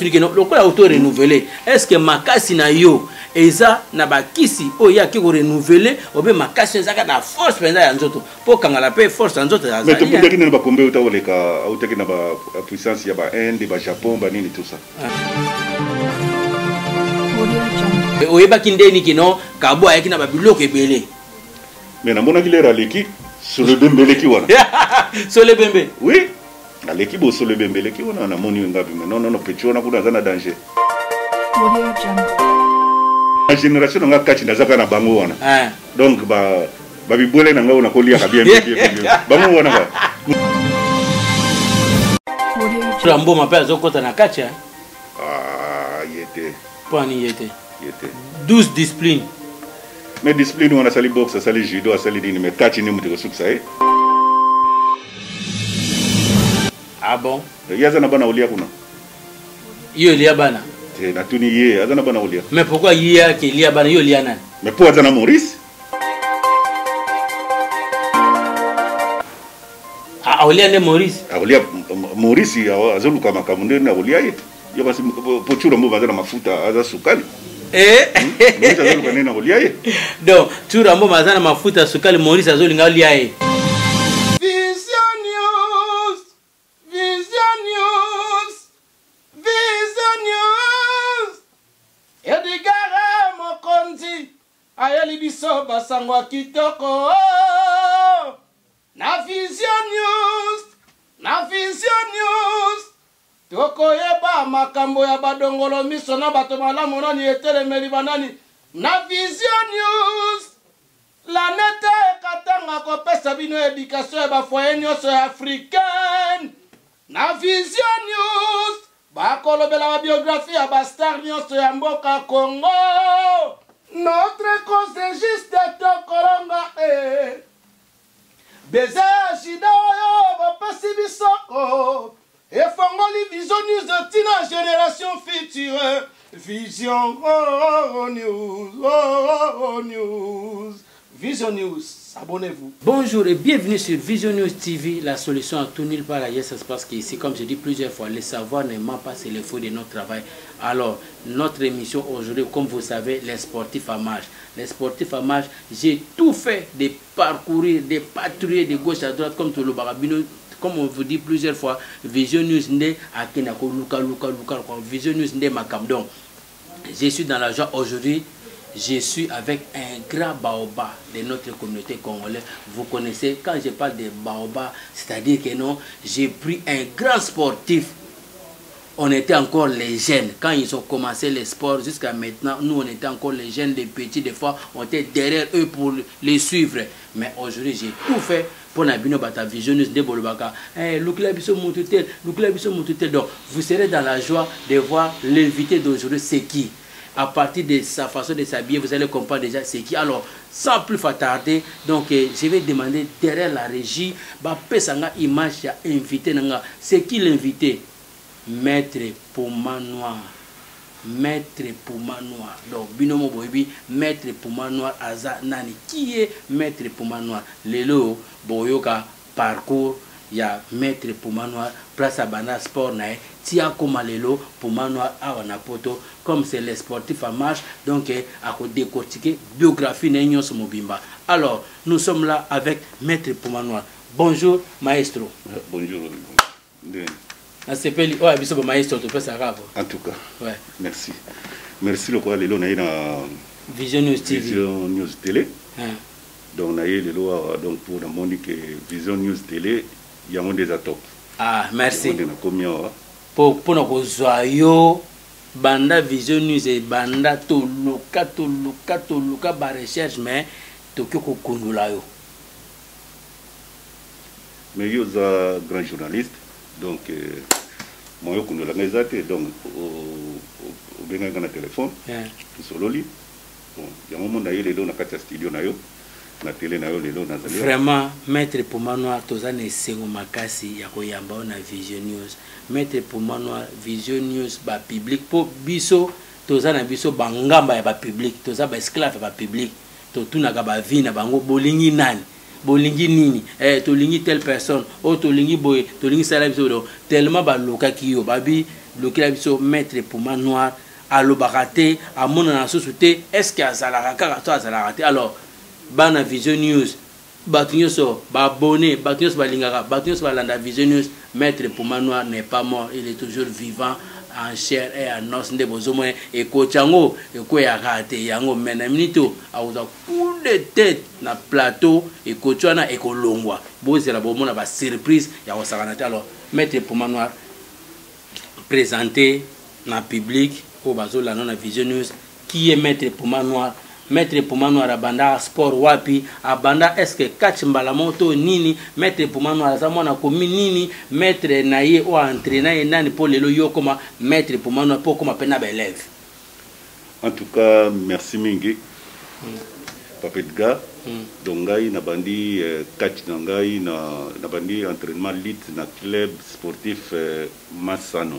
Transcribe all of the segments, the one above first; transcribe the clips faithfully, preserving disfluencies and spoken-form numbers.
tunike no lokola auto renouveler est-ce que makasi na yo eza na bakisi oya ki ko renouveler obe makasi ezaka na force penza ya nzoto po kangala pe force ya nzoto ya mais to pundaki na ba kombe uta oleka autaki na ba puissance ya ba Inde ba Japon ba nini tout ça oyebaki ndeni kino kabo ayaki na ba biloko ebele mais na mona ki lera leki sur le bembele ki wana sur le bembe oui na leki bo sur le bembele ki wana na moni ngapi mais non non non petit wana kuna zana danger la génération nga kati ndazaka na bango wana donc ba ba bibwele na ngao na kolia ka bien bien bien bango wana ba Rambo mapela zokota na kacha ah yete pani yete yete douze discipline mais discipline wana sali boxe sali judo sali dini mais kati ni mutiko suksa eh ah bon yaza na bana ulia kuna yo lia bana te na tuni ye aza na bana ulia mais pourquoi yia ke lia bana yo lia nani mais pour aza na Maurice ah ulia ne Maurice ah ulia Maurice azoluka makamunde na ulia ye yo basi pochura mbo bazana mafuta aza sukali eh Maurice azoluka nena ulia ye donc chura mbo bazana mafuta sukali Maurice azolinga ulia ye ayeli biso basango kitoko na Vision News na Vision News tokoyeba makambo ya badongolo miso na bato malamu nani etelemeli banani na Vision News la nete katanga kopesa bino edikasyo ya bafoye nyonso ya africaine na Vision News bakolobela ba biographie ya bastar nyonso ya mboka Congo. Notre cause est juste de Kolonga eh. Beza shida yo bapasi bisoko. Et fongoli Vision News de tina génération future. Vision oh, News oh, News. Vision News, abonnez-vous. Bonjour et bienvenue sur Vision News T V, la solution à tout nulle part ailleurs. Ça se passe qu'ici, comme je dis plusieurs fois, le savoir ne ment pas, c'est le fruit de notre travail. Alors, notre émission aujourd'hui, comme vous savez, les sportifs à marche. Les sportifs à marche, j'ai tout fait de parcourir, de patrouiller de gauche à droite, comme tout le barabino. Comme on vous dit plusieurs fois, Vision News n'est à Kenako, Luka, Luka, Luka, Vision News n'est ma cam. Donc, je suis dans la joie aujourd'hui. Je suis avec un grand baobab de notre communauté congolaise. Vous connaissez, quand je parle de baobab, c'est-à-dire que non, j'ai pris un grand sportif. On était encore les jeunes. Quand ils ont commencé les sports, jusqu'à maintenant, nous, on était encore les jeunes, les petits. Des fois, on était derrière eux pour les suivre. Mais aujourd'hui, j'ai tout fait pour la Vision News de Bolobaka. Donc, vous serez dans la joie de voir l'invité d'aujourd'hui, c'est qui? À partir de sa façon de s'habiller, vous allez comprendre déjà c'est qui. Alors, sans plus tarder, donc euh, je vais demander derrière la régie, bah, pesanga image ya invité nanga. C'est qui l'invité? Maître Pouma Noir. Maître Pouma Noir. Donc, binomo boyebi, Maître Pouma Noir aza nani. Qui est Maître Pouma Noir? Lelo boyoka parcours. Il y a Maître Pouma Noir, place à Bana Sport Nae, Tia Komalelo, Pouma Noir, Awana Poto, comme c'est les sportifs en marche, donc à décortiquer biographie Nénion Mobimba. Alors, nous sommes là avec Maître Pouma Noir. Bonjour, maestro. Bonjour. On s'appelle, ouais, bisous, maestro, tu peux savoir. En tout cas, ouais. Merci. Merci le quoi, Lelo, Naïna. Vision News T V. Vision News Télé. Hein. Donc, Naïe, Lelo, donc pour le monde que Vision News Télé. Il y a un des top. Ah, merci. Pour pour nous joyeux, banda Vision News et banda to luka to luka to luka ba recherche mais to kyoko kundula yo. Mais yo za grand journaliste donc moi yo kundula ngezate donc au benga na téléphone. Yeah. Solo li. Bon, il y a un moment d'ailleurs les na kata studio na yo. Na télé na yo lelo na zali. Vraiment Maître Pouma Noir tozane sengo makasi ya koyamba na Vision News. Maître Pouma Noir Vision News ba public po biso tozana biso bangamba ya ba public, toza ba esclave ba public. To tunaka ba vie na bango bolingi nani? Bolingi nini? Eh to lingi telle personne, o to lingi boy, to lingi sala biso do tellement ba loka kiyo babi lokila biso maître Puma Noir alobaka te amona na susu te est-ce que azalaka kaka to azalaka te. Alors bana Vision News bato nyonso baabonné bato nyonso balingaka bato nyonso balanda Vision News, maître Puma Noir n'est pas mort, il est toujours vivant en chair et en os. Nde bozomo e kochango e ko ya kate yango mena minito auza coup de tête na plateau e kochwana e kolongwa bozela bomona ba surprise ya osakana te. Alors maître Puma Noir présenté na public au bazola na Vision News qui est maître Puma Noir. Maître Puma Noir abanda sport wapi abanda est-ce que catch mbala moto nini maître Puma Noir zamona komi nini maître naye o entraîner nani pour lelo yo comme maître Puma Noir pour comme pena élève. En tout cas merci mingi mm. Papa Edgar mm. Donc ngai na bandi euh, catch na ngai na na bandi entraînement lit na club sportif euh, Masano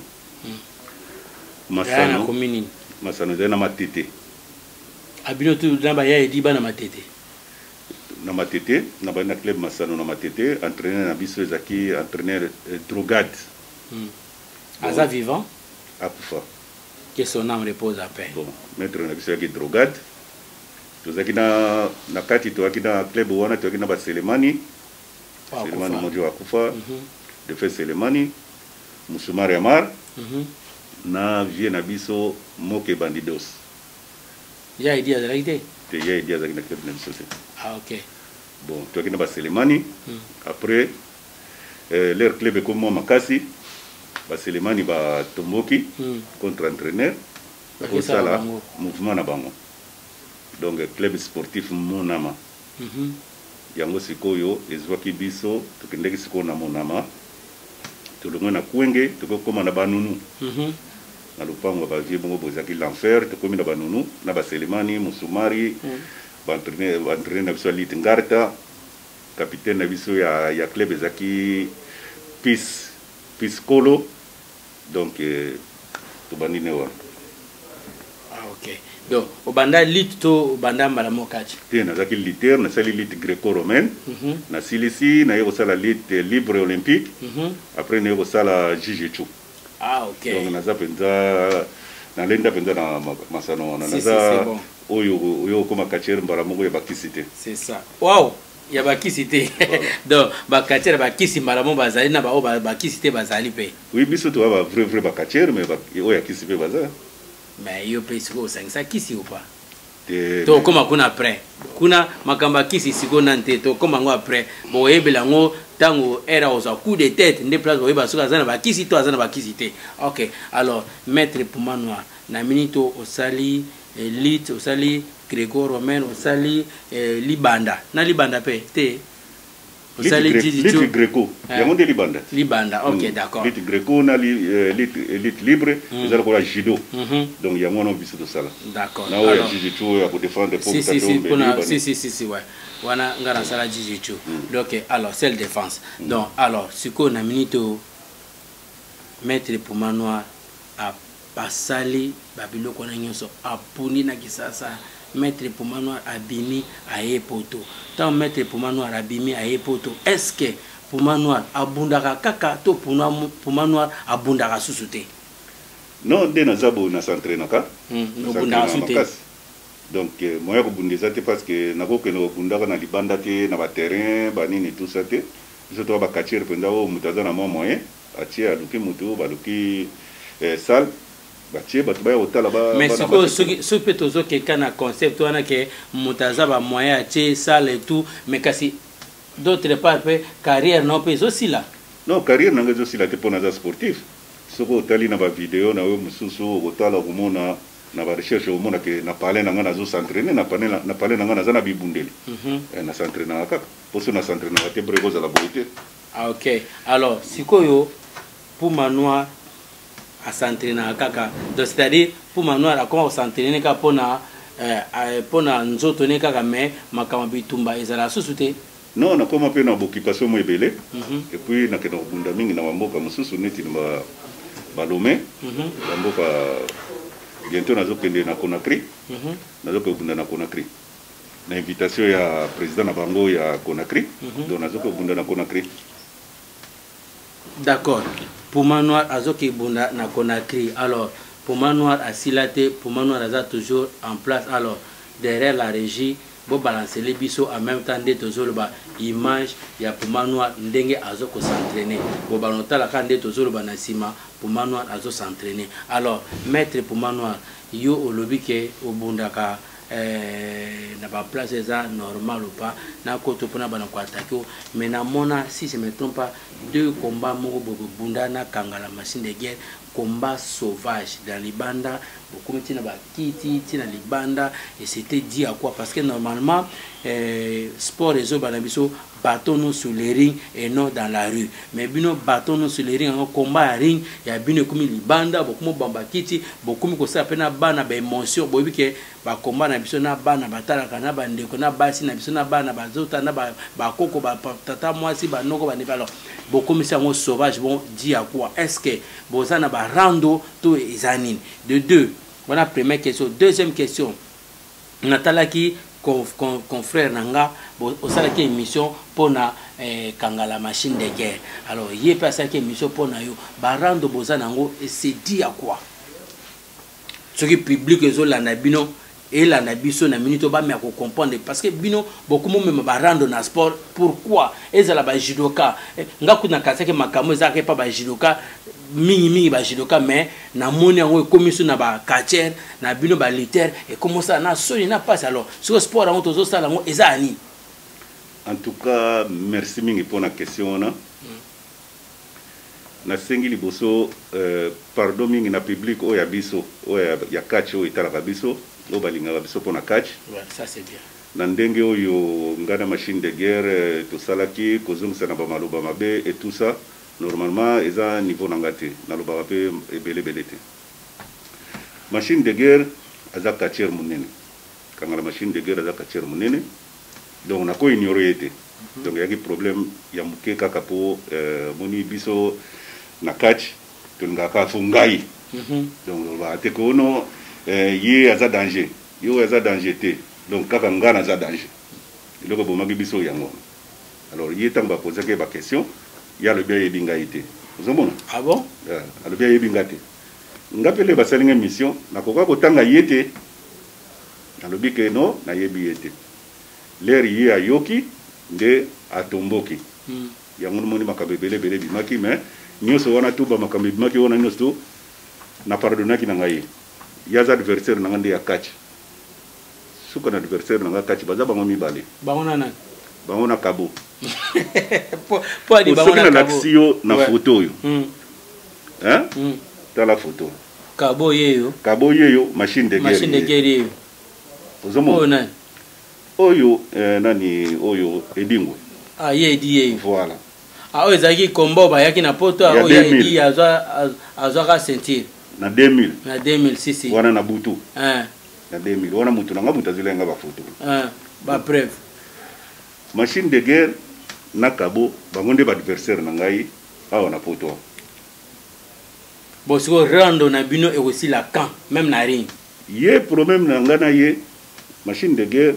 mm. Masano na komini Masano na matete abino tu namba ya edi bana matete na matete na bana club Masano na matete entraîneur na biso ezaki entraîneur euh, drogade mm. Aza vivant akufa que son âme repose à paix. Bon maître na biso ezaki drogade tozaki na na kati toaki na club wana toaki na ba Selemani wow, Selemani mojo akufa mm -hmm. de fait Selemani Musumari Amar mm -hmm. na vie na biso Moke Bandidos ya idea de la idée te ya idea za kina club na biso. Ah ok. Bon toaki na ba Selemani mm. Après euh, leur club est comme Makasi ba Selemani ba tomboki mm. contre entraîneur okay, ça là mouvement na bango donc club sportif Monama mm -hmm. yango sikoyo ezwaki biso tokendeki sikoyo na Monama tolongwe na Kwenge tokokoma na banunu mm -hmm. na lupango bavie bongo bozaki l'enfer tokomi na banunu na ba Selemani Musumari mm. ba entraîneur ba entraîneur na biso Lit Ngarta capitaine na biso ya ya club ezaki Peace Peace Kolo donc euh, tobandi ne wa. Ah ok. Donc obanda lit to obanda mbala mokachi te nazaki liter na sali lit gréco-romaine mm -hmm. na silisi na yeko sala lit libre olympique mm -hmm. après na yeko sala jiu-jitsu. Ah ok. Donc naza penza na lenda penza na Masano na si, naza si, bon. oyo oyo koma kachere mbara moko ya bakisite. C'est ça. Wow. Ya bakisite. Donc bakachere bakisi mbala mo bazali na ba o bakisite bazali pe. Oui biso to ba vrai vrai bakachere mais ba oya kisi pe baza. Mais yo pe siko sangisa kisi ou pas? Te to koma kuna après. Kuna makamba kisi siko nante to koma ngo après. Bo ebela ngo tango era oza coup de tête nde place oyeba soka zana bakisi to azana bakisi te. OK. Alors maître Puma Noir na minito osali elite osali gréco-romaine osali libanda na libanda pe te osali lit gréco yango nde libanda libanda. OK d'accord. Lit gréco na lit lit libre ezala ko la judo donc yango no biso to sala d'accord. na oya jiu-jitsu ya ko défendre pour si si si pona si si si si ouais wana ngara sala jiu-jitsu donc alors self défense donc alors siko na minito maître Puma Noir a basali babiloko na nyonso apuni na kisasa maître Puma Noir abimi aye poto tant maître Puma Noir abimi aye poto est-ce que Puma Noir abundaka kaka to Puma Noir abundaka susu te? Non de na zabo na s'entraîner ka no bundaka susu te donc moya ko bundisa te parce que nako ke no bundaka na libanda te na ba terrain ba nini tout ça te surtout ba kachir penda o mutaza na mo moyen atie aluki mutu baluki salle. Mais ce qui peut toujours quelqu'un a concept on a que mutaza ba moyen atie salle et tout mais kasi d'autre part carrière non peut aussi là. Non carrière nanga aussi là te pour naza sportif soko tali na ba vidéo na we mususu otala komona na ba recherche omona ke na parler nanga nazo s'entraîner na parler na parler nanga naza na bibundeli na s'entraîner kaka pour ça na s'entraîner te brego za la beauté. Ah OK. Alors sikoyo Puma Noir à s'entraîner kaka donc c'est-à-dire Puma Noir a comment s'entraîner ka pona euh pona nzoto ne kaka mais makama bitumba ezala susute. Non na koma pe na occupation mo ebele et puis na kena bunda mingi na mboka mususu neti na balome mboka bientôt nazo kende na Conakry nazo ko bunda na Conakry na invitation ya président na bango ya Conakry donc nazo ko bunda na Conakry. D'accord. Puma Noir azoki bunda na Conakry. Alors Puma Noir a silaté, Puma Noir a toujours en place. Alors derrière la régie, bo balancer les biseaux en même temps de toujours ba image ya Puma Noir ndenge azoko s'entraîner. Bo balonta la kande toujours ba na sima Puma Noir azo s'entraîner. Alors maître Puma Noir yo olobi ke obundaka Euh, n'a pas place ça normal ou pas na koto pona bana ko attaquer mais na mona si je me trompe pas deux combats moko bunda na kangala machine de guerre combat sauvage dans Libanda beaucoup tina ba kiti tina Libanda et c'était dit à quoi parce que normalement euh, sport et zo banabiso bâton sur les rings et non dans la rue mais bino bâton sur les rings en combat à ring ya bino comme Libanda beaucoup mo bamba kiti beaucoup ko sa pena bana ba émotion bobi ke ba combat na biso na bana batala kana ba ndeko na basi na biso na bana bazota na ba koko ba tata mwasi ba noko ba alors beaucoup mais c'est un sauvage bon dit à quoi est-ce que bozana ba rando to ezanine de deux voilà première question deuxième question natalaki confrère nanga osalaki émission pona eh, kangala machine de guerre alors yé pasaki émission pona yo ba rando bozana ngo et c'est dit à quoi ce qui public ezo la nabino et la nabiso na minute ba me ko comprendre parce que bino beaucoup même ba rando na sport pourquoi ezala ba judoka nga kuna kaseke makamo ezaka pa ba judoka mingi mingi ba judoka mais na moni yango commission na ba catcher na bino ba liter et comment ça na soni na passe alors sur sport on tozo sala ngo ezani en tout cas merci mingi pour la question na na sengi liboso euh, pardon mingi na public o ya biso o ya, ya catch o itala biso o balinga biso pour na catch ouais ça c'est bien na ndenge oyo ngana machine de guerre to salaki kozungisa na ba maloba mabe et tout ça normalement eza niveau nangate na loba pe ebele belete machine de guerre aza catcher munene kanga la machine de guerre aza catcher munene donc na ko ignorer ete donc yaki problème ya muke kaka po euh, moni biso na catch to ngaka fungai donc ba te ko no euh, ye aza danger yo aza danger te donc kaka ngana aza danger iloko bomaki biso yango alors ye tamba poser ke ba question ya le bien yebinga ite ozomona ah bon yeah, le bien yebinga te ngapele basalinga mission na koka kotanga yete na lobi ke no na yebi yete l'air ye ayoki nde atomboki mm. yango moni makabe bele bele bimaki mais nyoso wana tuba makabe bimaki wana nyoso na pardonaki na ngai ya za adversaire na ngande ya catch suka na adversaire na ngaka catch baza bango mibale bango nana bango na kabo po po di bango na kabo l'action na ouais. Photo yo mm. hein mm. dans la photo kabo yeyo kabo yeyo machine de guerre machine de guerre ozomo oh nani oyo eh, nani oyo edingwe ah ye di yeyo voilà ah oyo zaki kombo ba yaki na poto oyo yedi azwa azwa ka sentir na deux mille na deux mille six wana na butu hein na deux mille wana mutu nanga mutu azilenga ba photo hein ba preuve machine de guerre na kabo bangonde ba adversaire na ngai awa na poto bon siko rando na bino et aussi la camp même na ring ye problème na ngana ye machine de guerre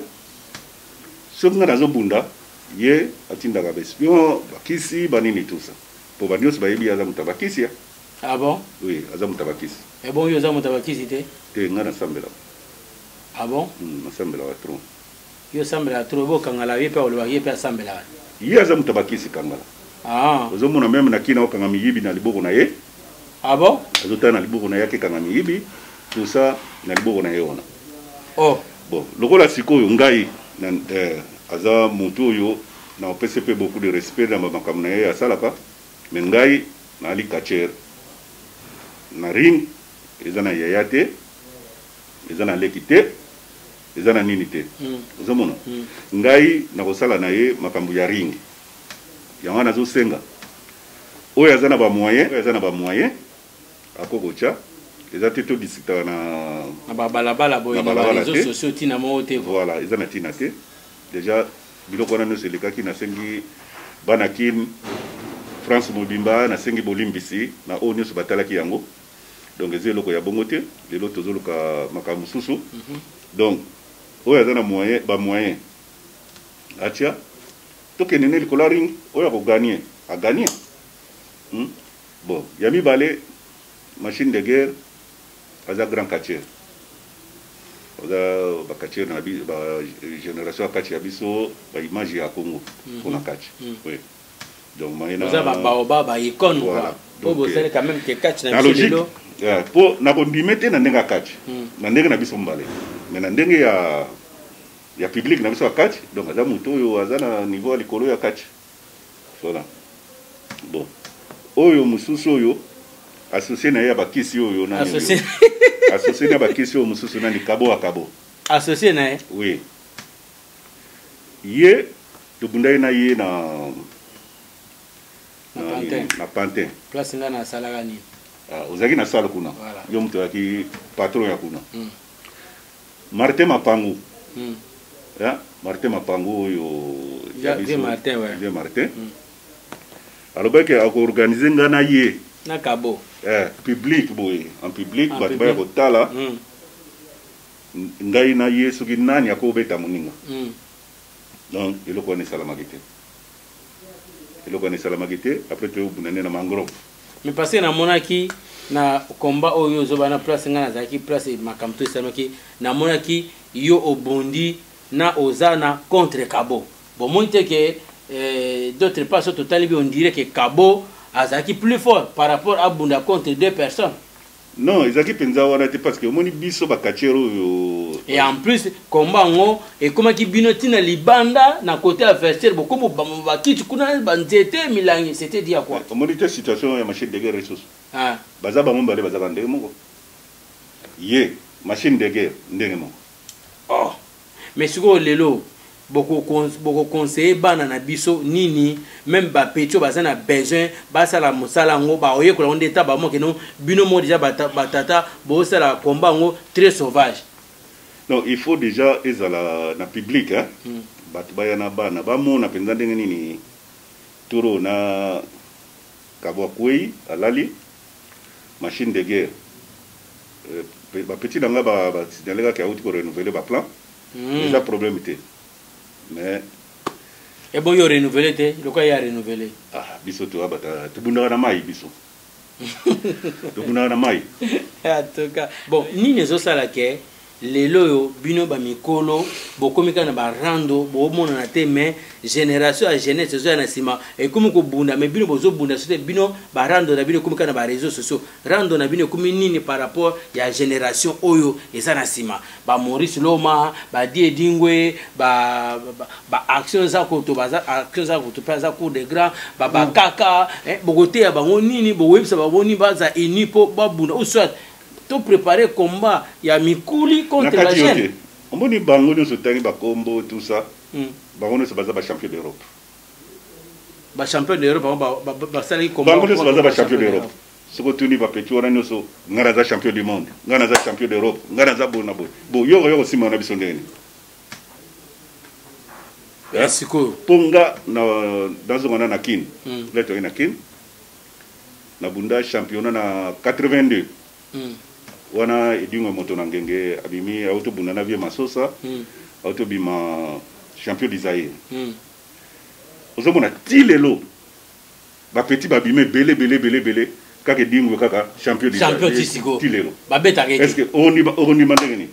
so ngana zo bunda ye atinda ka bespion bakisi banini tout ça pour banios ba yebi aza mutabakisi ya ah bon oui aza mutabakisi et bon yo za mutabakisi te te ngana sambela ah bon mm sambela wa trop yo sambela trop bo kangala ye pe olo ye pe sambela ye aza mutabakisi kangala ah ozomona même na kina okanga miyibi na liboko na ye ah bon azota na liboko na yake kanga miyibi tout ça na liboko na ye wana oh bon lokola sikoyo ngai na eh, aza mutu oyo na opesi pe beaucoup de respect na makambo na ye asalaka me ngai na ali catcher na ring eza na yaya te eza na leki te eza na nini te mm. ozomona mm. ngai na kosala na ye makambo ya ring yango nazosenga oyo aza na bamoyen oyo aza na bamoyen akokocha eza te to discuta na na babalabala boye na bareseaux sociaux tina mo te voilà eza na tina te déjà biloko wana nyonso elekaki nasengi bana kin France mobimba nasengi bolimbisi na oyo nyonso batalaki yango donc eza eloko ya bongo te lelo tozoluka makambo mosusu mm -hmm. donc oyo aza na moyen bamoyen atia tokende ne likolo ya ring oyo akoganie aganie hmm? bon ya mibale machine de guerre aza grand catcher oza ba catcher na bi ba génération catch ya biso ba image ya Congo pour na catch oui donc maina oza ba ba ba icône quoi pour vous savez quand même que catch na biso yeah pour na kondimete na ndenga catch na ndenga na biso mbale mais na ndenge ya ya public na biso ya catch donc aza muto oyo aza na niveau ya likolo ya catch voilà bon oyo mususu oyo associé na ya bakisi oyo na associé associé na bakisi oyo mususu na ni kabo akabo associé na ye oui ye tobundai na ye na na Pantin na Pantin place nga na salaka ni ah ozaki na sala kuna yo muto yaki patron ya kuna Martin Mapangu ya Martin Mapangu oyo ya bien Martin ouais bien Martin alobaki ako organiser nga na ye na kabo eh public boy en public ba ba ko tala ngai na ye soki nani akobeta moninga donc eloko ni salamagite eloko ni salamagite après tu bunane na mangrove mais parce que na monaki na combat oyo zoba na place nga na zaki place makamto isamaki na monaki yo obondi na ozana contre kabo bon monte que euh, d'autres personnes totalement on dirait que kabo azaki plus fort par rapport à bunda contre deux personnes. Non, ezaki penza wana te parce que moni biso ba kachero yo. Et en plus combat ngo et comment ki binoti na libanda na côté adversaire beaucoup ba kitu kuna ba nzete milangi c'était dit à quoi. Moni te situation ya machine de guerre ressources. Ah. Baza ba mombale baza ba ndenge moko. Ye machine de guerre ndenge moko. Oh. Mais siko lelo beaucoup beaucoup conseiller bana na biso nini même ba petio bazana besoin ba sala musala ngo ba oye ko onde ta ba mo ke no bino mo déjà batata bo sala combat ngo très sauvage. Non, il faut déjà ezala na public hein mm. Bat ba yana bana ba mo na penza ndenge nini turo na kabwa kwei alali machine de guerre euh, ba petit nga ba ba signaler ka auti ko renouveler ba plan mm. Déjà problème était. Mais et bon yo renouveler te le quoi y a renouveler ah biso to abata to bunda na mai biso to bunda na mai en tout cas bon ni nezo sala ke lelo yo bino ba mikolo bokomika na ba rando bo mona na te mais génération à jeunesse zo na sima et comme ko bunda mais bino bozo bunda c'était bino ba rando na bino komika na ba réseaux sociaux rando na bino komi nini par rapport ya génération oyo eza na sima ba Maurice Loma ba Die Dingwe ba ba, ba action za ko to ba action za ko to pa za cour de grand ba ba kaka eh bogote ya bango nini bo websa ba boni ba za inipo ba bunda ou soit to préparer combat ya mikuli contre la jeune. On moni bango no sotangi ba combo tout ça. Mm. Bango no se baza ba champion d'Europe. Ba champion d'Europe ba ba ba sali combat. Bango no se baza ba champion d'Europe. Soko tuni ba petit wana no so ngana za champion du monde, ngana za champion d'Europe, ngana za bona boy. Bo yoko yoko sima na bisondeni. Est-ce que ponga na dans ngana na kin. Mm. Leto ina kin. Na bunda championnat na quatre-vingt-deux. Mm. Wana edingo moto na ngenge abimi auto bunana vie masosa mm. Auto bima champion d'Isaïe mm. Ozomona tilelo ba petit ba bime belé belé belé belé kaka dingo kaka champion d'Isaïe champion tisiko tilelo ba beta ke est-ce que oni oni mandengeni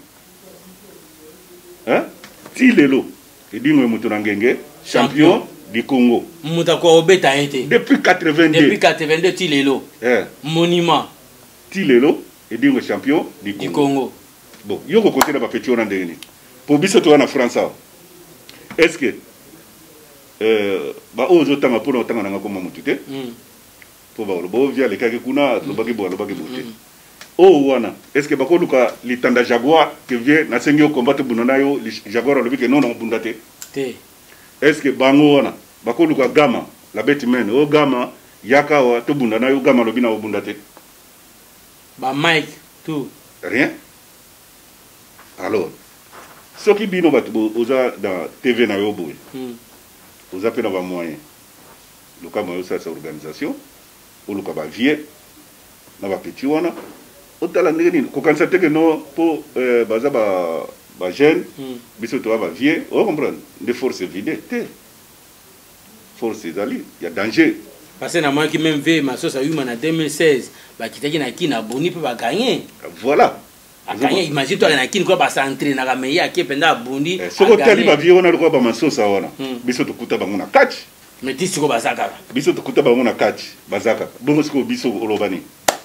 hein tilelo edingo moto na ngenge champion du Congo muta ko obeta été depuis quatre-vingt-deux depuis quatre-vingt-deux tilelo eh monument tilelo et dingo champion du Congo. Congo. Bon, yoko côté na ba petit on ndeni. Pour biso to na France. Est-ce que euh ba ozo tanga pour otanga nga koma mutute? Mm. Pour ba lo via le kake kuna lo baki bo lo baki bote. Oh wana, est-ce que ba ko luka litanda Jaguar que vient na sengio combattre bunana yo Jaguar lo biki non non bundate. Te. Est-ce que bango wana ba ko luka Gama, la bête men, o Gama yaka wa to bundana yo Gama lo bina o bundate. Ba Mike tout rien. Alors ce qui bino bat oza dans T V na yo boy mm. Oza pe na ba moyen le cas moyo sa organisation ou le cas ba vie na ba petit wana otala ndeni ko kanisa teke no po euh, baza ba ba jeune mm. Biso to ba vie on comprendre de force vide te force ezali il y a danger parce que na moi qui même vu Masosa Yuma en deux mille seize ba kitaki na kina boni pe ba gagner voilà a gagner imagine toi na kina ko ba s'entraîner na meilleur qui penda bundi soko tali ba viona ko ba Masosa wana biso tukuta bango na catch mais ti siko bazaka biso tukuta bango na catch bazaka bongo siko biso olobani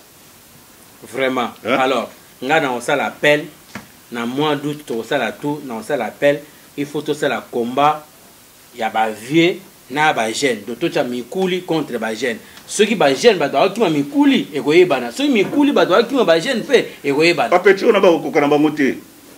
vraiment alors nga na osala appel na mois d'août to osala tout na osala appel il faut tout ça la combat ya ba vieux na ba jeune do to cha mikuli contre ba jeune ceux qui ba jeune ba doit ki ma mikuli e ko yebana ceux mikuli ba doit ki ma ba jeune pe e ko yebana pa petit on ba ko kana ba moté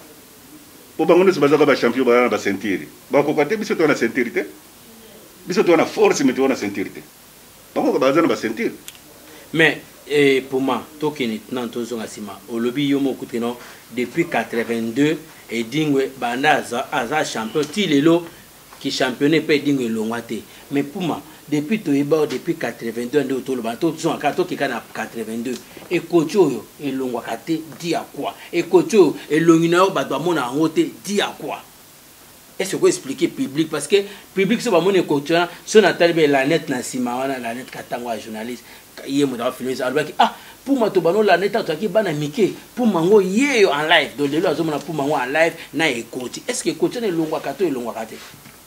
po bango ne se bazaka ba champion ba na ba ceinture ba ko kate biso to na ceinture te biso to na force mais to na ceinture te bango ba za na ba ceinture mais et pour moi to ki ni nan to zonga sima o lobby yo mo kuteno depuis quatre-vingt-deux et dingwe banda aza champion ti lelo qui championné pe dingwe longwate mais pour moi depuis to eba depuis quatre-vingt-deux ndo to loba to zonga ka to ki kana quatre-vingt-deux et coach yo e longwa kate di à quoi et coach yo e longina yo ba do mona ngote di à quoi est-ce que vous expliquer public parce que public so ba mona coach so na talbe la net na sima wana la net katangwa journaliste yé mo da filmer ça ah pour moi to bano la net to ki bana mike pour mango yé en live do lelo azomona pour mango en live na e coach est-ce que coach ne longwa kato e longwa kate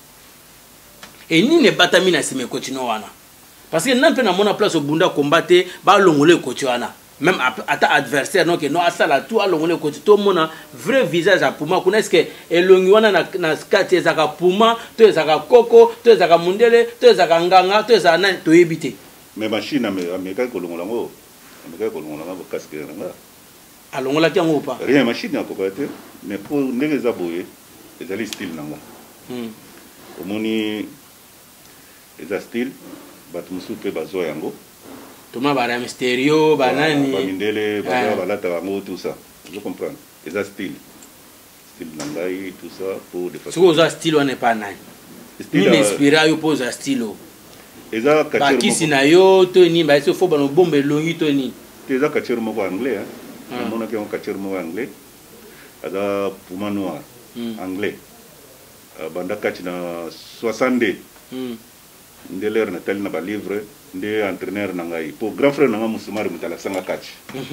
et ni ne batami na sima coach no wana parce que nan pe na mona place au bunda combattre ba longole coach wana même ata adversaire non que no asala tout a longole coach to mona vrai visage à Puma kuna est-ce que elongi wana na na skate ezaka Puma to ezaka Koko to ezaka Mundele to ezaka Nganga to ezaka na to ebité mais machine ameka ko longola ngo ameka ko longola ngo casque nga alongola ki ngo pa rien machine ya ko te mais pour ndenge za boye ezali style nanga hmm omoni eza style bat musu pe bazo yango toma bara mysterio banani ba mindele ba balata bango tout ça je comprends eza style style nanga tout ça pour de façon so za style on n'est pas nani style inspira yo pose style eza kachero kisi na yo to ni ba so fo ba no bombe longi to ni eza kachero moko anglais hein mona ke on kachero moko anglais ada Puma noir anglais banda kach na soixante ndeler na tel na ba livre ndé entraîneur na ngai pour grand frère na nga Musumari mutala sanga kach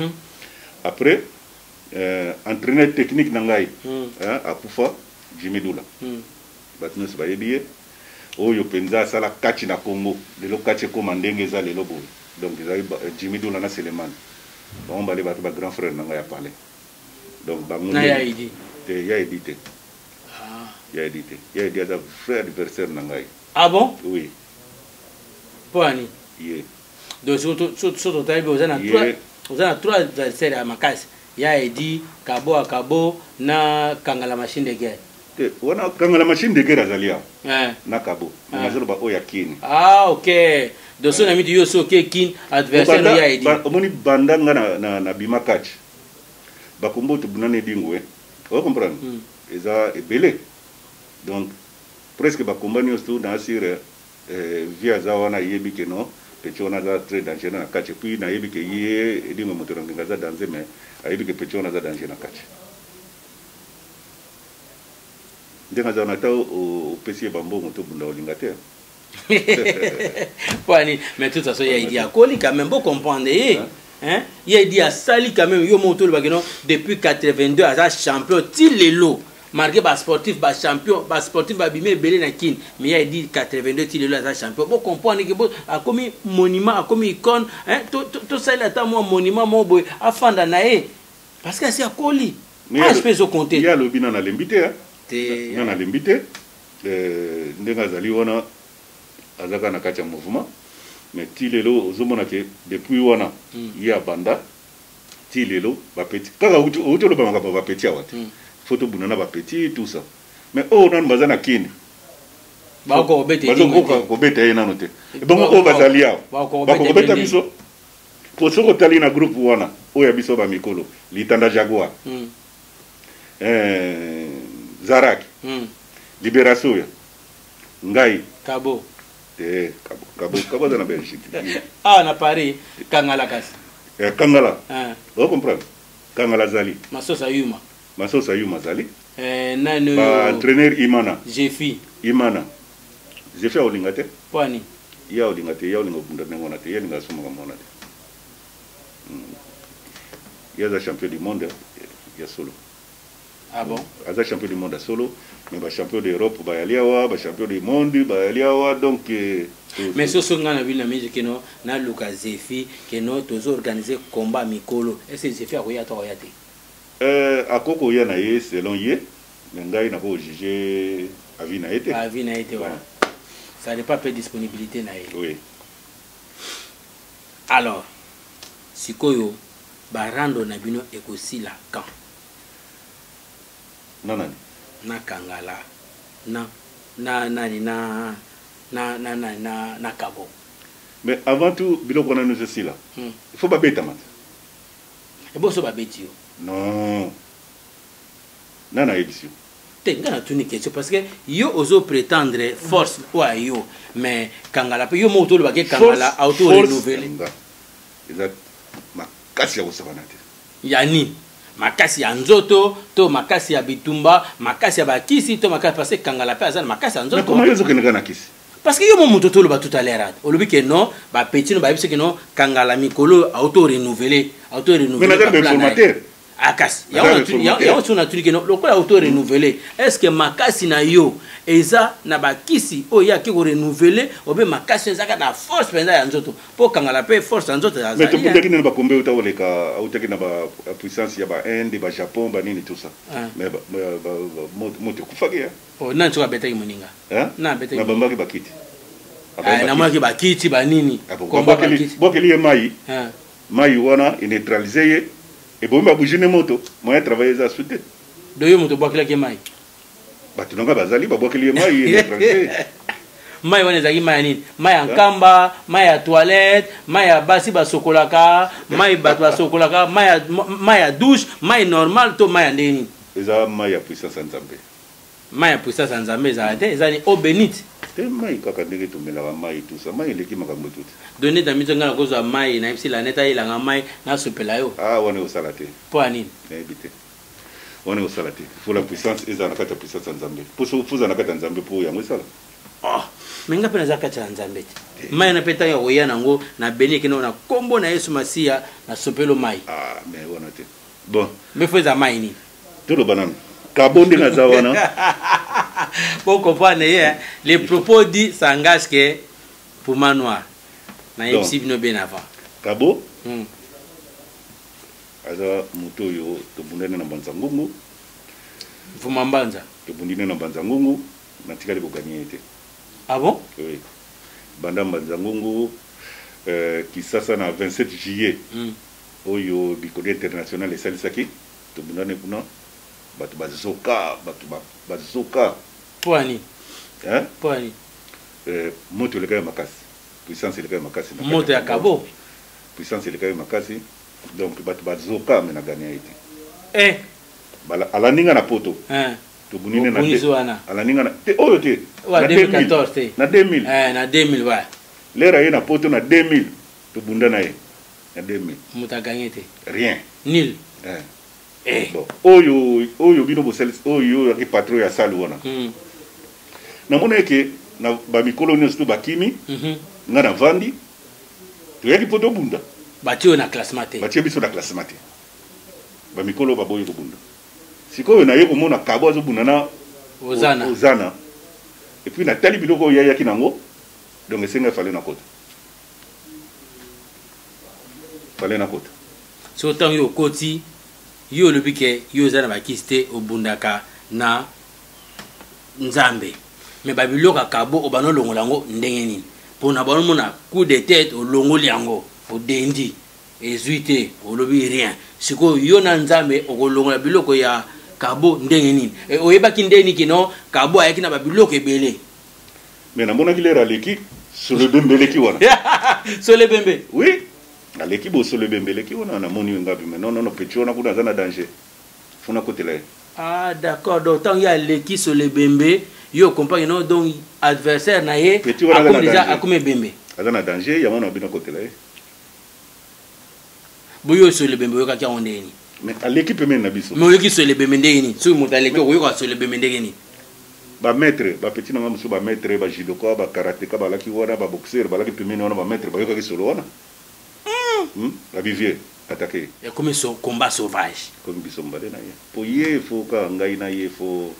après euh entraîneur technique na ngai hein akufa Jimmy Dula batno se ba yebiye oyo penza sala kach na Congo lelo kach ko mandenge za lelo bo donc Jimmy Dula na Seleman on ba le ba grand frère na ngai a parler donc ba na ya idi te ya edité ah ya edité ya edité da frère adversaire na ngai ah bon oui Poani. Yeah. Donc surtout surtout taille vous en a trois vous en a trois adversaires à Makasi. Ya Edi, Kabo à Kabo na Kangala machine de guerre. Te wana Kangala machine de guerre azalia. Eh. Na Kabo. Na zolo ba oya kin. Ah OK. Donc son ami yo so ke kin adversaire ya Edi. Omoni banda nga na na bima catch. Ba kombo to bunane dingwe. Vous comprenez? Eza ebele. Donc presque ba kombani osto na sire eh via za wana yebi ke no petit on a za très dangereux na catch puis na yebi ke ye edingo moto nga za danser mais ayebi ke petit on a za danger na catch ndenga za na ta o pesi bambo moto bunda olingate Poani mais tout ça so ya idi akoli quand même beau comprendre hein ya idi a sali quand même yo moto le bageno depuis quatre-vingt-deux à champion ti lelo marqué par sportif par champion par sportif va bimé belé na kin mais il dit quatre-vingt-deux il est là champion bon comprendre que bon a comme monument a comme icône hein tout tout ça là ta moi monument mon boy afanda nae parce que c'est à Koli ah je peux au compter il y a le bina na lembité hein te na lembité euh ndenga zali wana azaka na kacha mouvement mais tilelo ozomona ke depuis wana il y a banda tilelo ba petit kaka uto uto lo ba ba petit awate photo bunana ba petit tout ça mais oh non bazana kine ba ko bete ba ko ko bete ina note e bon o bazalia ba ko bete biso pour ce que na groupe wana o ya biso ba mikolo litanda jaguar eh Zarak libération ya ngai Kabo eh Kabo Kabo Kabo na Belgique ah na Paris Kangala kasi eh Kangala ah vous comprenez Kangala zali Masosa Yuma Masosa Yuma zali eh nani ba entraîneur Imana Jefi Imana Jefi olingate Poani ya olinga te ya olinga bunda nengona te ya linga soma kamona te ya za champion du monde ya solo. Ah bon? Aza champion du monde à solo, mais ba champion d'Europe ba yaliawa, ba champion du monde ba yaliawa donc mais ce sont ngana vile musique no na Lucas Zefi que no tozo organiser combat mikolo. Est-ce que Zefi a koya to koya te? Euh akoko ya na ye selon ye, mais ngai na ko juger avis na été. Avis na été voilà. Ça n'est pas peu disponibilité na ye. Oui. Alors, sikoyo ba rando na bino ekosila quand? Non, non. Na Kangala, na na na na na na na na na Kabo. Mais avant tout, bilo qu'on a nous aussi là. Hmm. Il faut pas bêter mat. Et bon so ba bêtio. Non. Non na édition. Te ngana tuni question parce que yo ozo prétendre force quoi yo mais Kangala pe yo moto le ba ke Kangala auto renouveler. Exact. Ma kasi ya usabanate. Yani makasi ya nzoto to makasi ya bitumba makasi ya bakisi to makasi parce que Kangala pe azana makasi ya nzoto. Mais comment yozo kenga na kisi? Parce que yo mo moto to le ba tout à l'heure olobi que non ba petit no ba biso que non Kangala mikolo auto renouveler auto renouveler. Mais na des formateur. Akas ya on ya on tuna tuli que non lokola auto renouveler est-ce que makasi na yo eza na bakisi o ya ki ko renouveler obe makasi ezaka na force penza ya nzoto po Kangala pe force ya nzoto ya mais to peut-être ne ba kombe uta oleka utaki na ba puissance ya ba Inde ba Japon ba nini tout ça mais mo te kufaki ya o na nchoka betaki moninga hein na betaki na bambaki bakiti ah na mwaki bakiti ba nini komba bakiti bokeli mai hein mai wana neutraliser et bon ba bouger moto moi travailler ça sous tête do yo moto bokela ke mai batu nanga bazali ba bokeli mai neutraliser mai wana zaki mai nini mai ya nkamba mai ya toilette mai ya basi ba sokolaka mai batu ba sokolaka mai ya mai ya douche mai normal to mai ya ndeni eza mai ya puissance nzambe mai ya puissance nzambe za te eza ni eau bénite te mai kaka ndenge tomelaka mai tout ça mai eleki makambo tout donné ta mitonga na kozwa mai na ipsi la neta ilanga mai na supela yo ah wana osala te po anini nayebi te wana osala te faut la puissance eza na kati ya puissance ya nzambe po so fuza na kati ya nzambe po yango esala oh mais nga pena za kati ya nzambe te mai na peta ya oya nango na beniki no na kombo na Yesu Masia na supelo mai ah mais wana te bon mais faut za mai ni todo banana kabonde na za wana pour comprendre les propos dit s'engage que pour manoir na ipsi bino ben avant kabo hmm aza moto yo to bundane na banza ngungu fuma mbanza to bundine na banza ngungu na tikali boganye te ah bon oui banda banza ngungu euh kisasa na vingt-sept juillet hmm oyo bikode international esalisaki to bundane kuna batu bazoka batu bazoka poani hein poani euh moto le kaya makasi puissance le kaya makasi moto ya kabo puissance le kaya makasi donc batu bazoka mena gagner été eh bala alaninga na poto hein to bunine na wana alaninga na te oyo te na deux mille quatorze te na deux mille eh na deux mille wa lera ye na poto na deux mille to bunda na ye na deux mille muta gagner te rien nil hein eh bon oyo oyo bino bo sel oyo ya patron ya salle wana hmm na mona ke na ba mikolo nyonso to bakimi mhm nga na vandi to yaki poto bunda batio na classement te batio biso na classement te ba mikolo ba boyo ko bunda sikoyo na ye ko mona kabo azo bunda na ozana ozana et puis na tali biloko ya yaki nango donc esenga fallait na kota fallait na kota so tant yo koti yo le bike yo zana bakiste obundaka na nzambe mais babiloka kabo obano longolango ndenge nini pona bano mona coup de tête o longoli yango o dendi ezuite o lobi rien siko yo na nzambe o longola biloko ya kabo ndenge nini e oyebaki ndeni kino kabo ayaki na babiloko ebele mais na mona kilera leki solo bembele ki wana solo bembe oui na leki bo solo bembele ki wana na moni ngapi mais non non non petit wana kuna zana danger funa kotela ah d'accord donc tant il y a leki solo bembe yo compagne non donc adversaire na ye akomi déjà akomi bembe azana danger ya mona bino kotela boyo solo bembe yo kaka ondeni mais à l'équipe même na biso mais yo ki solo bembe ndeni so muta leki yo ka solo bembe ndeni ba maître ba petit na musu ba maître ba judoka ba karatéka ba laki wana ba boxeur ba laki pemene wana ba maître ba yoka ki solo wana hmm ba vivier attaquer et comme son combat sauvage comme biso mbale na ye po ye fo ka ngai na ye fo.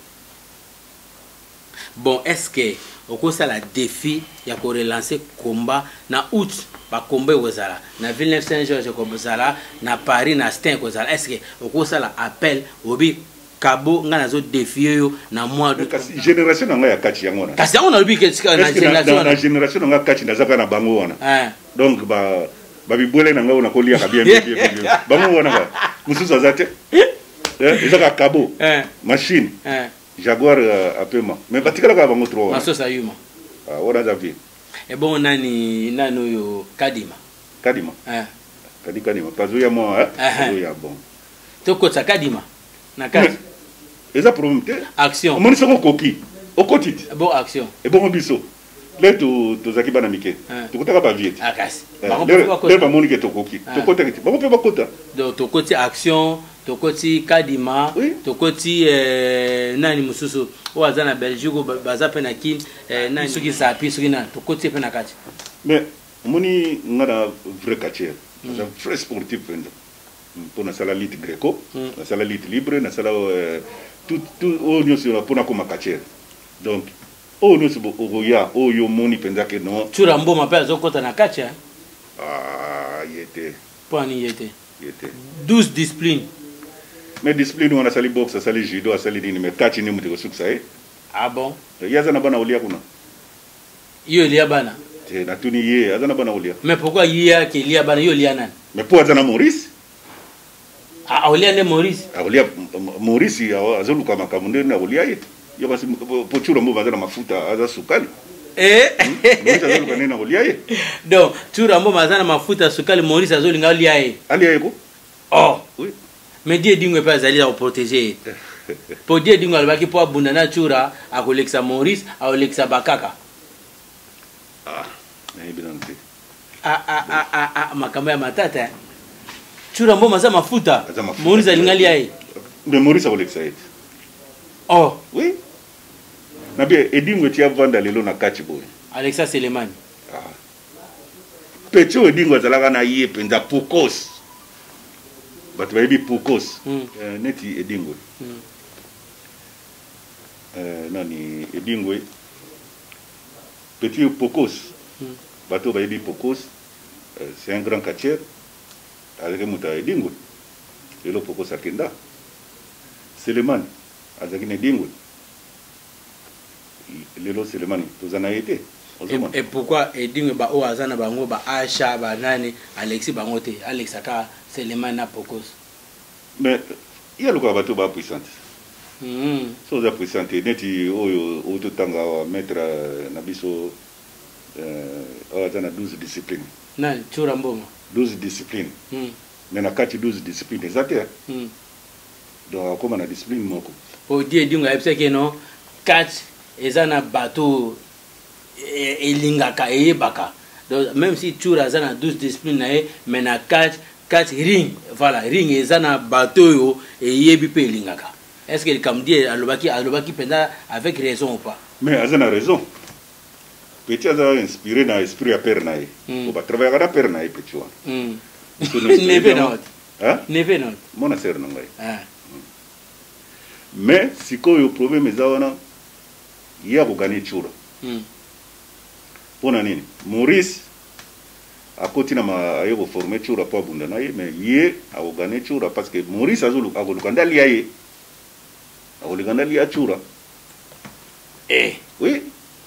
Bon, est-ce que au cours ça la défi il y a qu'on relancer combat na août ba combat ozala na Villeneuve Saint-Georges comme ça na Paris na Stein kozala est-ce que au cours ça la appel obi kabo nga nazo défier yo na mois de génération nga ya kati yango na kasi on a obi que na génération na génération nga kati nazaka na bango wana hein donc ba ba bibole na nga ona kolia ka bien bien bien bango wana ba mususu azate eh ezaka kabo machine hein Jaguar uh, apema mais batikala ka bango trop maso sa yuma ah wana zavi e bon nani nano yo Kadima Kadima hein Kadi Kadima pazuya mo hein pazuya bon to ko sa Kadima na kati eza problème te action on monisa ko koki o kotiti bon action e bon biso le to to zaki bana mike to kotaka ba vieti akasi ba ko ba monike to koki to kotaka ti ba ko pe ba kota donc to koti action tokoti Kadima tokoti eh, nani mususu o azana Belgique baza pe na kin eh, nani soki sapi soki na tokoti pe na kati mais moni ngana vrai catcher c'est un vrai sportif pour na sala lutte greco na sala lutte libre na sala tout tout o nyo sur pour na koma catcher donc o nyo so o ya o yo moni penza que non tura mboma pe azokota na kati ah yete pani yete yete douze discipline. Mais discipline on a sali boxe, a sali judo, a sali dini, mais catch ni mutiko suksa eh. Ah bon? Yaza na bana ulia kuna. Yo liya bana. Te na tuni ye, yaza na bana ulia. Mais pourquoi yia ke liya bana yo liya nani? Mais pour yaza na Maurice? Ah ulia ne Maurice. Ah ulia Maurice azolu kama kamunde na ulia ye. Yo basi pochura mbo bazana mafuta aza sukali. Eh? Maurice azolu kana na ulia ye. Donc chura mbo bazana mafuta sukali Maurice azolu nga liya ye. Alia ye ko? Oh. Oui. Mais Dieu dit que pas aller à protéger. Pour Dieu dit que le pour abundana chura à Alexa Maurice à Alexa Bakaka. Ah, mais bien entendu. Ah ah ah ah ah makamba ya matata. Chura mbo maza mafuta. Maurice alingali ai. Mais Maurice a Alexa et. Oh, oui. Na bien Edingo tia vanda lelo na catch boy. Alexa Selemani. Ah. Pecho Edingo zalaka na ye penza pokos. But baby pokos mm. uh, neti Edingwe mm. uh, nani Edingwe petit pokos mm. bateau baby pokos uh, c'est un grand catcheur avec muta Edingwe et le pokos akenda Selemani avec une Edingwe lelo Selemani tozana été et, et pourquoi Edingwe ba o azana bango ba Acha ba nani Alexis bangote Alexa ka Selemani na pokos. Mais il y a le quoi bateau ba puissante. Mm. So za puissante neti oyo auto tanga wa mettre na biso euh azana douze disciplines. Na chura mbongo. douze disciplines. Mm. Mais na kati douze disciplines exacte. Mm. Donc comme na discipline moko. Au die dinga epse ke no catch ezana bateau elingaka eyebaka. Donc même si chura azana douze disciplines na mais na catch catch ring voilà ring ezana bateau et yebi pe lingaka. Est-ce que comme dit alobaki alobaki penda avec raison ou pas? Mais azana raison. Petit aza inspiré na esprit à père nae. On va travailler à père nae petit wa. Hmm. Neve non. Hein? Neve non. Mon sœur ngai. Ah. Mais siko yo problème ezawana ya ko gagner chura. Hmm. Pona nini? Maurice a continué à y former chura pas bundana mais yé a gagné chura parce que Maurice azulu a golukanda liaye a golukanda lia chura eh oui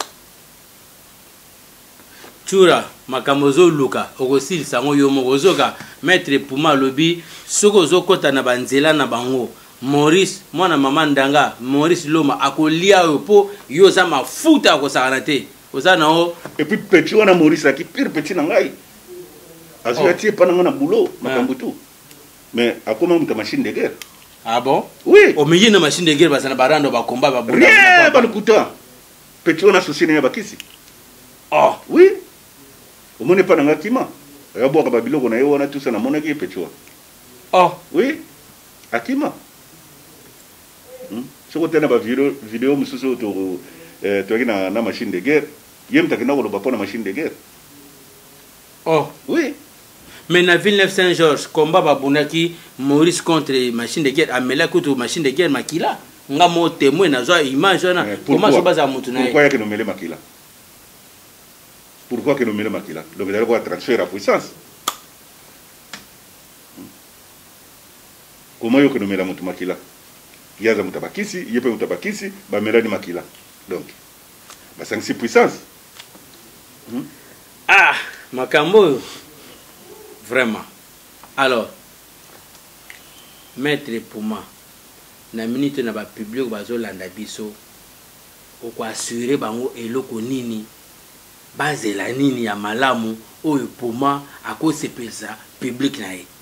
chura makamozo luka okosil sango yo mokozoka maître Puma lobi soko zokota na banzela na bango Maurice mwana mama ndanga Maurice Loma akolia yo po yo za mafuta ko sakanate ozana o et puis petit wana Maurice qui pire petit na ngai azo yatie pananga na boulot makambo tout mais akoma muta machine de guerre. Ah bon? Oui. Au milieu de la machine de guerre basana barando ba combat ba bunda rien ba lukuta petit wana souci na bakisi. Oh oui omone pananga kima ya boka ba biloko na yo wana tout ça na monaki petit wana. Oh oui akima Ce côté na ba vidéo vidéo mususu to eh to na na machine de guerre. Yem ta kina ko ba na machine de guerre. Oh, oui. Mais na Villeneuve-Saint-Georges, combat babunaki Maurice contre machine de guerre, amela kutu machine de guerre makila. Nga mo témoin na zo image na comment ça base à mutuna. Pourquoi que nous mêler makila? Pourquoi que nous mêler makila? Donc il y a quoi transfert à puissance. Comment yo que nous mêler mutu makila? Yaza mutabakisi, yepe mutabakisi, ba melani makila. Donc ba sanction puissance. Hmm? Ah, makambo vraiment. Alors maître Puma na minute na ba public bazo landa biso o ko assurer bango eloko nini base la nini ya malamu oyo Puma ako sepesa public na ye.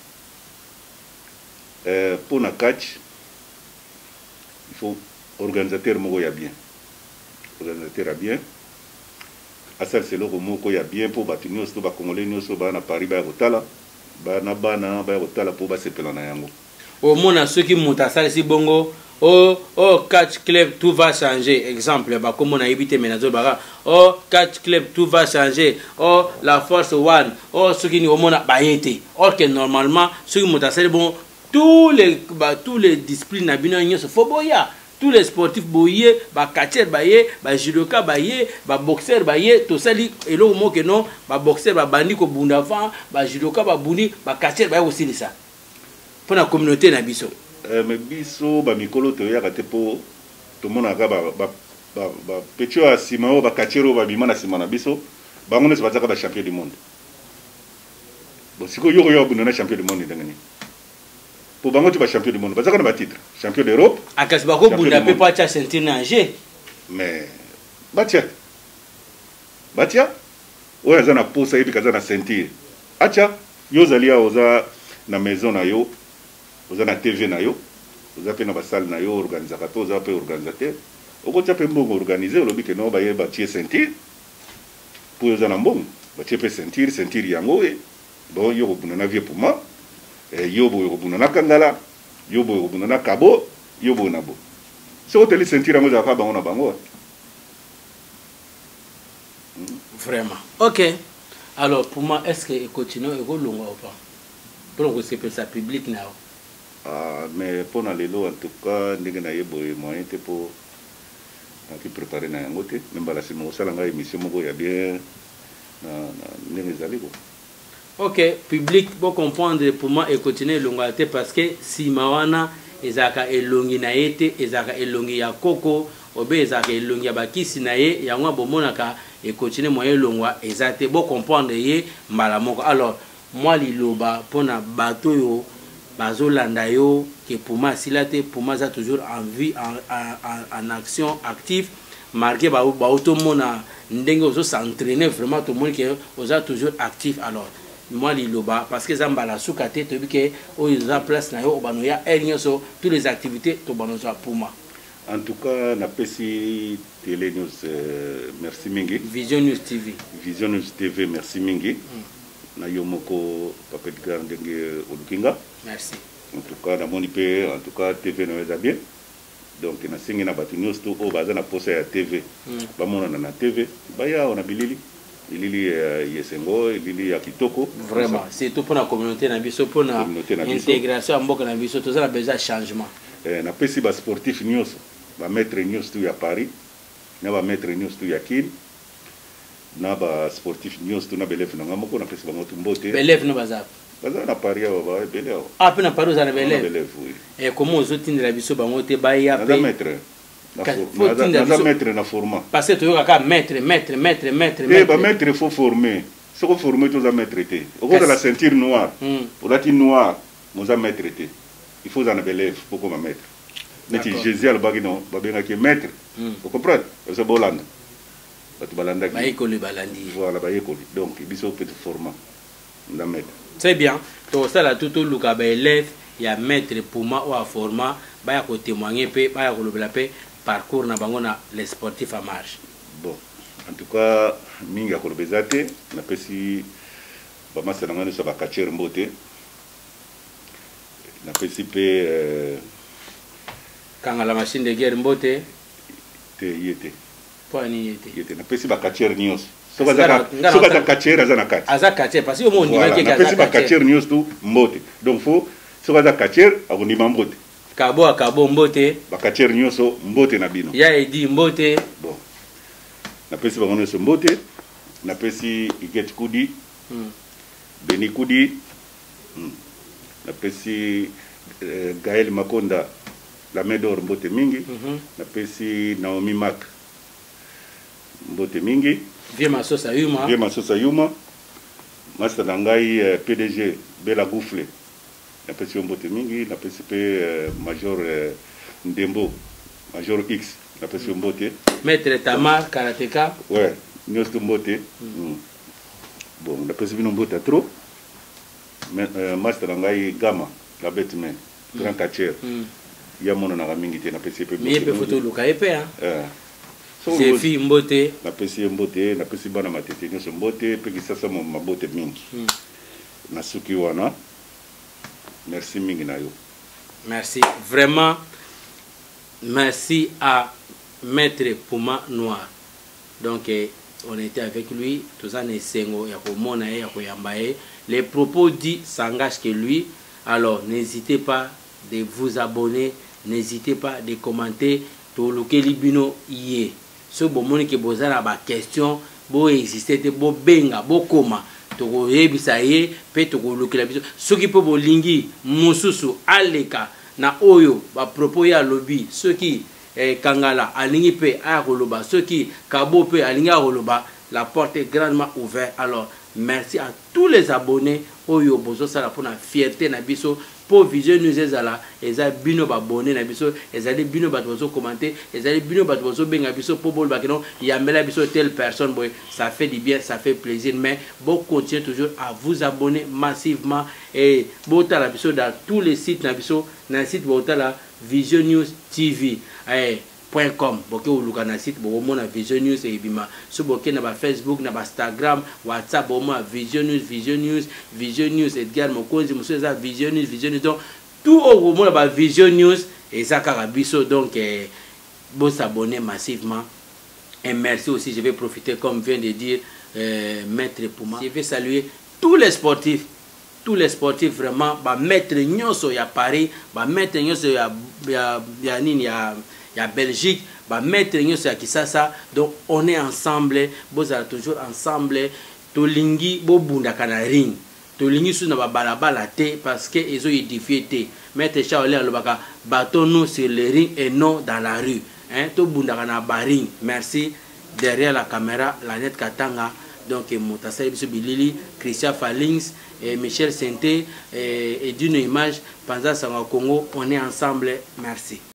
Euh, pour na catch, il faut organisateur moko ya bien. Organisateur ya bien. Asal c'est le moko ya bien pour batunyo sto ba congolais nyoso ba na Paris ba rotala, ba na bana ba rotala pour ba sepela na yango. Au mona ceux qui montent à ça si bongo oh oh catch club tout va changer exemple bah comme on a évité menazo bara oh catch club tout va changer oh la force one oh ceux qui ni au mona bayete or que normalement ceux qui montent à ça bon tous les bah tous les disciplines na bino nyoso faut boya tous les sportifs boyé ba catcher bayé ba judoka bayé ba boxeur bayé tout ça li et lo mo que non ba boxeur ba bandi ko bunda fa ba judoka ba bundi ba catcher bayé aussi ça pour la communauté na biso. Euh, mais biso ba mikolo to ya kate po to mona ka ba ba ba, ba petio a simao ba kachero ba bimana simana biso ba ngone se bazaka ba champion du monde. Bon siko yo yo bunana champion du monde ndangani. Pour bango tu ba champion du monde bazaka na ba titre champion d'Europe. Akas ba ko bunda pe pa cha sentir na Angers. Mais batia. Batia oya zana posa hivi kaza na sentir. Acha yo zalia oza na maison na yo. Vous avez T V na yo, vous avez na salle na yo organisateur, vous avez organisateur. Au côté pe mbongo organiser, le but que non ba ye ba tie sentir. Pour vous en mbongo, ba tie pe sentir, sentir yango e. Bon yo ko na vie pour moi. Et yo bo ko na kangala, yo bo ko na kabo, yo bo na bo. Ce hôtel sentir yango za ka bango na bango. Vraiment. OK. Alors pour moi est-ce que continue et go longa ou pas? Pour que c'est pour ça public now. Ah, mais pour les lots, en tout cas, nous avons des moyens pour préparer na yangote. Même si nous avons une émission, il y a bien les allées. Ok, public, pour comprendre pour moi et continuer l'ongalité parce que si mawana ezaka elongi na ete ezaka elongi ya koko obe ezaka elongi ya bakisi na ye yango bomonaka et continuer moyen longwa ezate pour comprendre ye mbala moko. Alors moi liloba pona bato yo bazolanda yo que pour moi silate pour moi ça toujours en vie en, en, en action active marqué ba ba automona ndenge ozo s'entraîner vraiment tout le monde que oza toujours actif. Alors moi liloba parce que zambala soukate to bike o za place na yo obano ya elnyoso toutes les activités to bano za pour moi. En tout cas na pesi télé news euh, merci mingi. Vision News T V. Vision News T V merci mingi. Mm. Na yomoko papet gandenge olukinga. Merci. En tout cas na moni pe en tout cas T V no eza bien. Donc na singi na batu news to o baza na posa ya T V. Mm. Ba mona na T V baya ona bilili. Ilili uh, yesengo, ilili ya kitoko. Vraiment, c'est tout pour la communauté na biso pour la intégration en mboka na biso, tout ça a besoin de changement. Eh na pesi ba sportif news, ba mettre news tu ya Paris, na ba mettre news tu ya Kin. Na ba sportif news tu na belef na ngamoko na pesi ba motu mbote. Belef no bazap. Baza na Paris ba ba belef. Ah pe na Paris za na belef. Belef oui. Et comment aux autres la biso ba mote ba ya pe. Na mettre na na mettre na format. Parce que tu as mettre mettre mettre mettre. Eh ba mettre il faut former. Ce qu'on former tous à mettre été. Au cours de la ceinture noire. Pour la ceinture noire, nous a mettre été. Il faut en élève pour qu'on mettre. Mais si Jésus al bagino, ba bien qui mettre. Vous comprenez? C'est Bolanda. Batu balanda qui. Ba école balandi. Voilà, ba école. Donc il faut petit format. La mettre. Très bien. Donc ça là tout le cas ba élève, il y a mettre pour moi ou à format, ba ya ko témoigner pe, ba ya ko le plaper. Parcours na bango na les sportifs à marche. Bon, en tout cas, minga kolobezate na pesi ba masa na ngani so ba kacher mbote. Na pesi pe euh, Kanga la machine de guerre mbote. Te yete. Pour ni yete. Yete. Na pesi ba katier news. Soka za soka za katier azana kati. Aza katier parce que au monde voilà. Na pesi ba katier news tu mbote. Donc faut soka za katier akuni mbote. Kabo akabo mbote. Ba katier news so mbote na bino. Ya edi mbote. Bon. Na pesi ba ngono so mbote. Na pesi Iget Kudi. Hmm. Beni Kudi. Hmm. Na pesi uh, Gaël Makonda la Médor mbote mingi. Mm -hmm. Na pesi Naomi Mac mbote mingi. Vie Masosa Yuma. Vie Masosa Yuma. Master Nangai uh, P D G Bela Gouffle. Na pesi mbote mingi. Na pesi pe uh, Major uh, Ndembo Major X. Na pesi mbote. Maître Tamar Karateka. Ouais, nyos mbote. Mm. Mm. Bon, na pesi bino mbote trop. Mais uh, Master Nangai Gama la bête main. Grand catcher. Mm. Ya mono na mingi te na pesi pe. Mais pe photo luka epe hein. Euh. So c'est fi mbote. Na pesi mbote, na pesi bana matete nyo mbote pe kisasa mo mabote mingi. Mm. Na suki wana. Merci mingi na yo. Merci vraiment. Merci à Maître Puma Noir. Donc eh, on était avec lui, tous en esengo ya ko mona ya ko yambaye. Les propos dits s'engagent que lui. Alors n'hésitez pas de vous abonner, n'hésitez pas de commenter to lokeli bino yé. Ce bon moni ke bozana ba question, bo exister te bo benga, bo koma. To ko yebisa ye, pe to ko lokela biso. Ce qui peut bo lingi mususu aleka na oyo ba propos ya lobby, ceux qui eh, kangala alingi pe a koloba, ceux qui kabo pe alingi a koloba, la porte est grandement ouverte. Alors merci à tous les abonnés oyo bozo sala pour la fierté na biso pour Vision News ezala eza bino ba abonné na biso ezali bino ba bozo commenter ezali bino ba bozo benga biso pour bol ba keno yambela biso telle personne boy, ça fait du bien, ça fait plaisir, mais bon continuez toujours à vous abonner massivement et bota la biso dans tous les sites na biso na site bota la Vision News T V eh point com boke uluka na site bo mona Vision News et bima so boke na ba Facebook na ba Instagram WhatsApp bo mona Vision News Vision News Vision News Edgar Mokonzi muso za Vision News Vision News donc tout au mona ba Vision News et ça karabiso donc eh, bon s'abonner massivement et merci aussi. Je vais profiter comme vient de dire euh, Maître Puma, je vais saluer tous les sportifs, tous les sportifs vraiment ba Maître Nyonso ya Paris, ba Maître Nyonso ya ya ya nini ya ya Belgique, ba Maître Nyonso ya Kisasa. Donc on est ensemble, vous allez toujours ensemble. Tolingi bo bunda kana ring, tolingi sous na ba balabala te parce que ils ont édifié te. Maître Chaolé alobaka battons-nous sur le ring et non dans la rue. Hein, to bunda kana baring. Merci. Derrière la caméra, la net Katanga. Donc Moutassa Biso Bilili, Christian Falings, et Michel Senté et, et d'une image Panza Sanga Congo, on est ensemble. Merci.